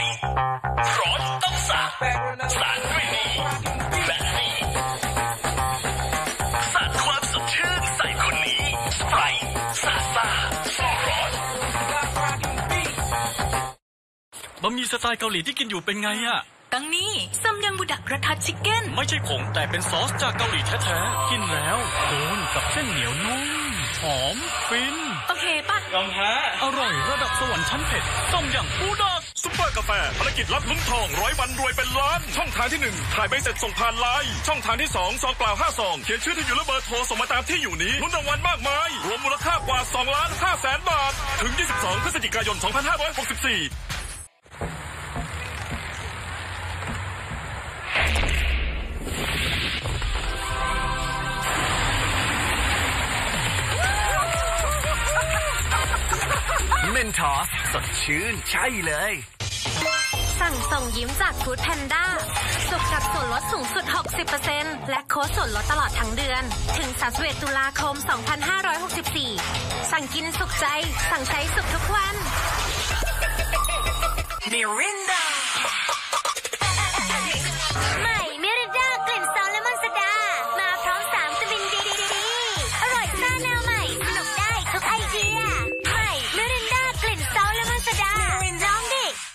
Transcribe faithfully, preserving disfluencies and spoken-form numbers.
ร้อนต้องสาดสาดด้วยนี่แบบนี้สาดความสดชื่นใส่คนนี้สไปร์สาดซ่าสู้ร้อนบะหมี่สไตล์เกาหลีที่กินอยู่เป็นไงอะตั้งนี้ซัมยังบุดะกระทะชิคเก้นไม่ใช่ผงแต่เป็นซอสจากเกาหลีแท้ๆกินแล้วโดนกับเส้นเหนียวนุ่มหอมฟินโอเคป่ะยอมแพ้อร่อยระดับสวรรค์ชั้นเผ็ดต้มยำปูดอกซุปเปอร์กาแฟภารกิจรับลุ้นทองร้อยวันรวยเป็นล้านช่องทางที่หนึ่งถ่ายใบเสร็จส่งผ่านไลน์ช่องทางที่สองซองเปล่าห้าซองเขียนชื่อที่อยู่และเบอร์โทรส่งมาตามที่อยู่นี้ลุ้นรางวัลมากมายรวมมูลค่ากว่าสองล้านห้าแสนบาทถึงยี่สิบสองพฤศจิกายนสองพันห้าร้อยหกสิบสี่เมนทอสสดชื่นใช่เลยสั่งส่งยิ้มจากฟู้ดแพนด้าสุขกับส่วนลดสูงสุด หกสิบเปอร์เซ็นต์ และโค้ดส่วนลดตลอดทั้งเดือนถึงสามสิบเอ็ดตุลาคมสองพันห้าร้อยหกสิบสี่สั่งกินสุขใจสั่งใช้สุขทุกวันมิริน